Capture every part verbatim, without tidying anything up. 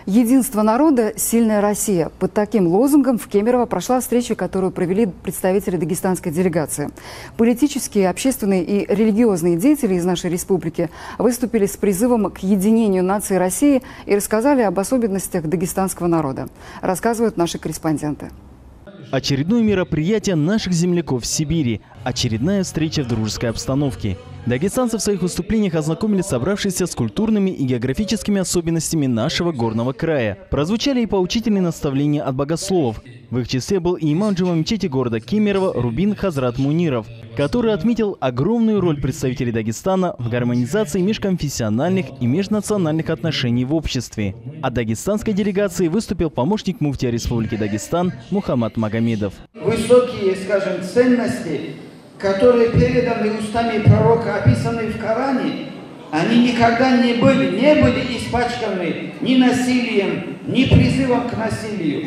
Единство народа – сильная Россия. Под таким лозунгом в Кемерово прошла встреча, которую провели представители дагестанской делегации. Политические, общественные и религиозные деятели из нашей республики выступили с призывом к единению нации России и рассказали об особенностях дагестанского народа. Рассказывают наши корреспонденты. Очередное мероприятие наших земляков в Сибири. Очередная встреча в дружеской обстановке. Дагестанцы в своих выступлениях ознакомили собравшиеся с культурными и географическими особенностями нашего горного края. Прозвучали и поучительные наставления от богословов. В их числе был и имам джума мечети города Кемерово Рубин Хазрат Муниров, который отметил огромную роль представителей Дагестана в гармонизации межконфессиональных и межнациональных отношений в обществе. От дагестанской делегации выступил помощник муфтия Республики Дагестан Мухаммад Магомедов. Высокие, скажем, ценности, которые переданы устами пророка, описаны в Коране, они никогда не были, не были испачканы ни насилием, ни призывом к насилию.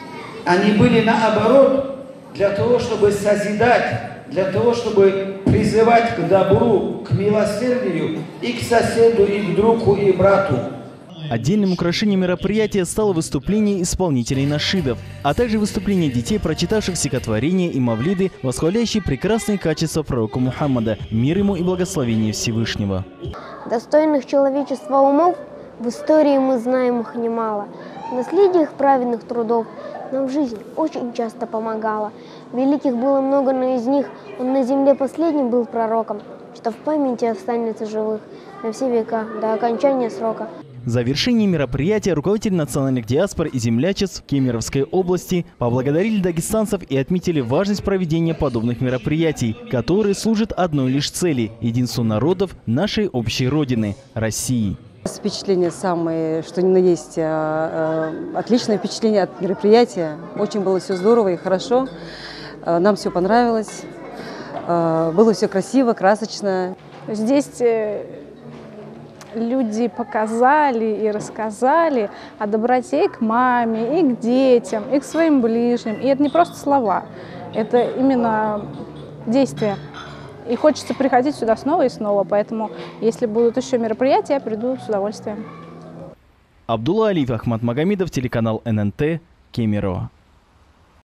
Они были наоборот для того, чтобы созидать, для того, чтобы призывать к добру, к милосердию и к соседу, и к другу, и брату. Отдельным украшением мероприятия стало выступление исполнителей нашидов, а также выступление детей, прочитавших стихотворения и мавлиды, восхваляющие прекрасные качества пророка Мухаммада, мир ему и благословение Всевышнего. Достойных человечества умов в истории мы знаем их немало. Наследие их праведных трудов нам в жизни очень часто помогало. Великих было много, но из них он на земле последним был пророком, что в памяти останется живых на все века до окончания срока. В завершении мероприятия руководители национальных диаспор и землячеств Кемеровской области поблагодарили дагестанцев и отметили важность проведения подобных мероприятий, которые служат одной лишь цели – единству народов нашей общей родины – России. Впечатление самое, что ни на есть, отличное впечатление от мероприятия. Очень было все здорово и хорошо. Нам все понравилось. Было все красиво, красочно. Здесь люди показали и рассказали о доброте и к маме, и к детям, и к своим ближним. И это не просто слова, это именно действия. И хочется приходить сюда снова и снова, поэтому если будут еще мероприятия, я приду с удовольствием. Абдулла Алиев, Ахмад Магомедов, телеканал эн эн тэ, Кемерово.